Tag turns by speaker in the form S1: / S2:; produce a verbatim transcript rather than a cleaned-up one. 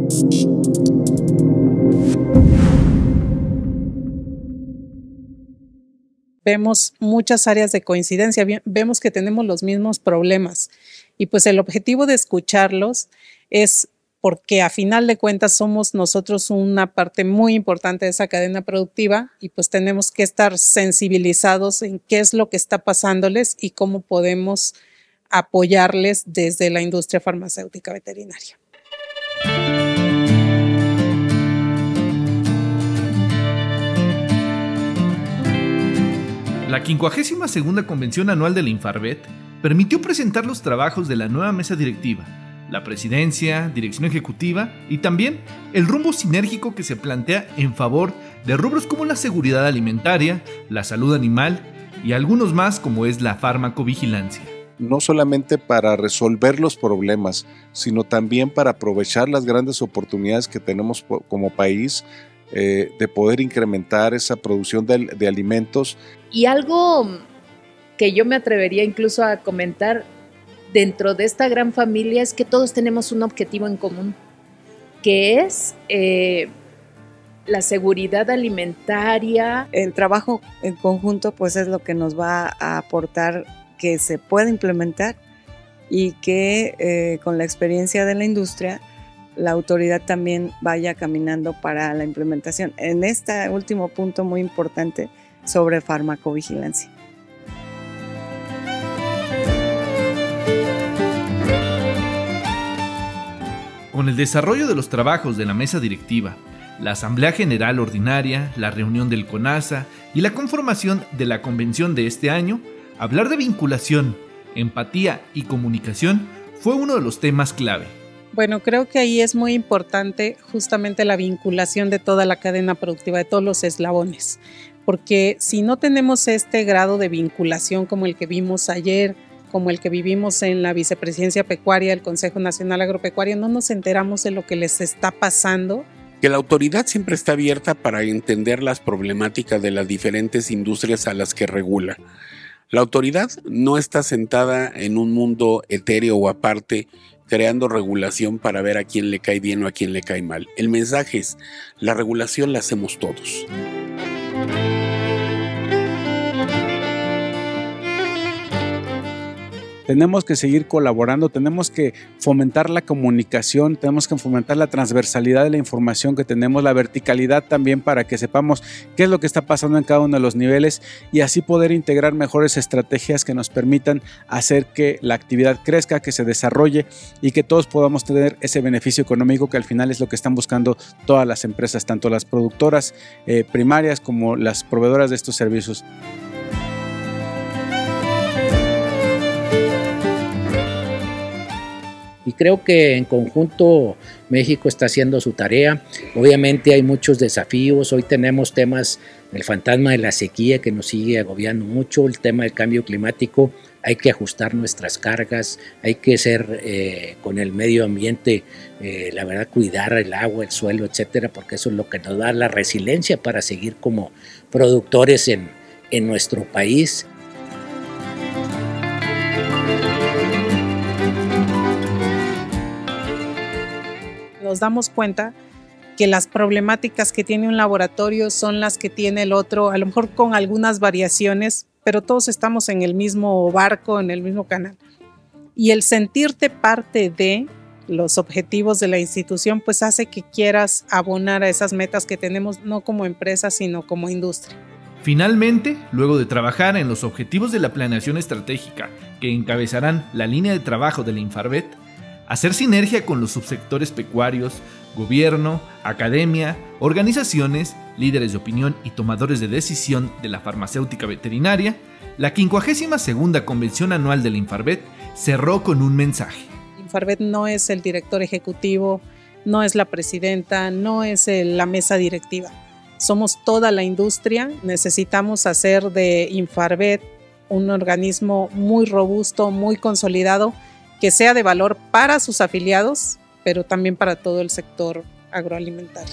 S1: Vemos muchas áreas de coincidencia, vemos que tenemos los mismos problemas y pues el objetivo de escucharlos es porque a final de cuentas somos nosotros una parte muy importante de esa cadena productiva y pues tenemos que estar sensibilizados en qué es lo que está pasándoles y cómo podemos apoyarles desde la industria farmacéutica veterinaria.
S2: La quincuagésima segunda Convención Anual de la Infarvet permitió presentar los trabajos de la nueva mesa directiva, la presidencia, dirección ejecutiva y también el rumbo sinérgico que se plantea en favor de rubros como la seguridad alimentaria, la salud animal y algunos más como es la farmacovigilancia.
S3: No solamente para resolver los problemas, sino también para aprovechar las grandes oportunidades que tenemos como país eh, de poder incrementar esa producción de, de alimentos.
S4: Y algo que yo me atrevería incluso a comentar dentro de esta gran familia es que todos tenemos un objetivo en común, que es eh, la seguridad alimentaria.
S5: El trabajo en conjunto pues es lo que nos va a aportar que se pueda implementar y que eh, con la experiencia de la industria la autoridad también vaya caminando para la implementación. En este último punto muy importante sobre farmacovigilancia.
S2: Con el desarrollo de los trabajos de la mesa directiva, la Asamblea General Ordinaria, la reunión del CONASA y la conformación de la convención de este año, hablar de vinculación, empatía y comunicación fue uno de los temas clave.
S1: Bueno, creo que ahí es muy importante justamente la vinculación de toda la cadena productiva, de todos los eslabones, porque si no tenemos este grado de vinculación como el que vimos ayer, como el que vivimos en la Vicepresidencia Pecuaria del Consejo Nacional Agropecuario, no nos enteramos de lo que les está pasando.
S6: Que la autoridad siempre está abierta para entender las problemáticas de las diferentes industrias a las que regula. La autoridad no está sentada en un mundo etéreo o aparte, creando regulación para ver a quién le cae bien o a quién le cae mal. El mensaje es, la regulación la hacemos todos.
S7: Tenemos que seguir colaborando, tenemos que fomentar la comunicación, tenemos que fomentar la transversalidad de la información que tenemos, la verticalidad también para que sepamos qué es lo que está pasando en cada uno de los niveles y así poder integrar mejores estrategias que nos permitan hacer que la actividad crezca, que se desarrolle y que todos podamos tener ese beneficio económico que al final es lo que están buscando todas las empresas, tanto las productoras eh, primarias como las proveedoras de estos servicios.
S8: Y creo que en conjunto México está haciendo su tarea. Obviamente hay muchos desafíos. Hoy tenemos temas del fantasma de la sequía que nos sigue agobiando mucho, el tema del cambio climático. Hay que ajustar nuestras cargas, hay que ser eh, con el medio ambiente, eh, la verdad, cuidar el agua, el suelo, etcétera, porque eso es lo que nos da la resiliencia para seguir como productores en, en nuestro país.
S1: Nos damos cuenta que las problemáticas que tiene un laboratorio son las que tiene el otro, a lo mejor con algunas variaciones, pero todos estamos en el mismo barco, en el mismo canal. Y el sentirte parte de los objetivos de la institución, pues hace que quieras abonar a esas metas que tenemos, no como empresa, sino como industria.
S2: Finalmente, luego de trabajar en los objetivos de la planeación estratégica que encabezarán la línea de trabajo de la Infarvet, hacer sinergia con los subsectores pecuarios, gobierno, academia, organizaciones, líderes de opinión y tomadores de decisión de la farmacéutica veterinaria, la quincuagésima segunda Convención Anual de la Infarvet cerró con un mensaje.
S1: Infarvet no es el director ejecutivo, no es la presidenta, no es el, la mesa directiva. Somos toda la industria, necesitamos hacer de Infarvet un organismo muy robusto, muy consolidado, que sea de valor para sus afiliados, pero también para todo el sector agroalimentario.